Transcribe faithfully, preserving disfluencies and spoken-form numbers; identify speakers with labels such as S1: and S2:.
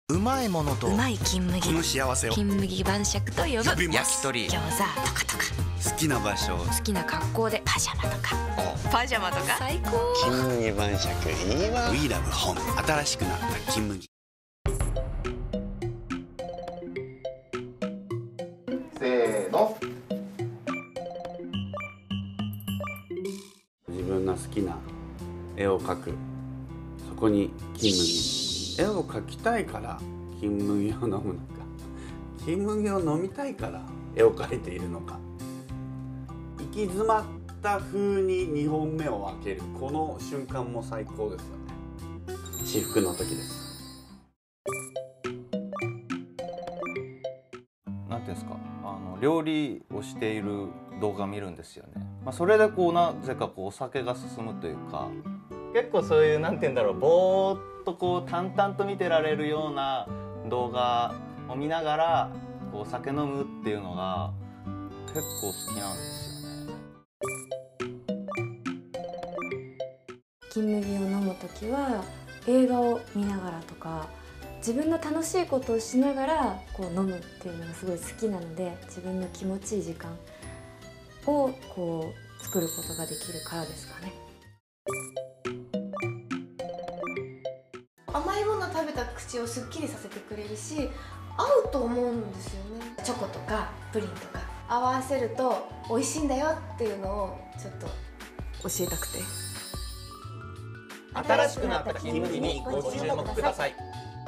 S1: うまいものと
S2: うまい金麦、
S1: この幸せを
S2: 金麦晩酌と呼ぶ。
S1: 呼びます。
S2: 焼き鳥、餃子とかとか。
S1: 好きな場所、
S2: 好きな格好でパジャマとか。パジャマとか最高。
S3: 金麦晩酌いいわ。
S1: We love home。 新しくなった金麦。
S4: せーの。
S5: 自分が好きな絵を描く、そこに金麦。絵を描きたいから金麦を飲むのか、金麦を飲みたいから絵を描いているのか、行き詰まった風ににほんめを分ける、この瞬間も最高ですよね。至福の時です。
S6: なんていうんですか、あの料理をしている動画見るんですよね。まあ、それでこうなぜかこうお酒が進むというか、結構そういうなんていうんだろう、ぼーっとこう淡々と見てられるような動画を見ながらこうお酒飲むっていうのが結構好きなんですよね。
S7: 金麦を飲むときは映画を見ながらとか、自分の楽しいことをしながらこう飲むっていうのがすごい好きなので、自分の気持ちいい時間をこう作ることができるからですかね。
S8: 甘いもの食べた口をすっきりさせてくれるし、合うと思うんですよね。チョコとかプリンとか合わせると美味しいんだよっていうのをちょっと教えたくて。
S6: 新しくなった金麦にご注目ください。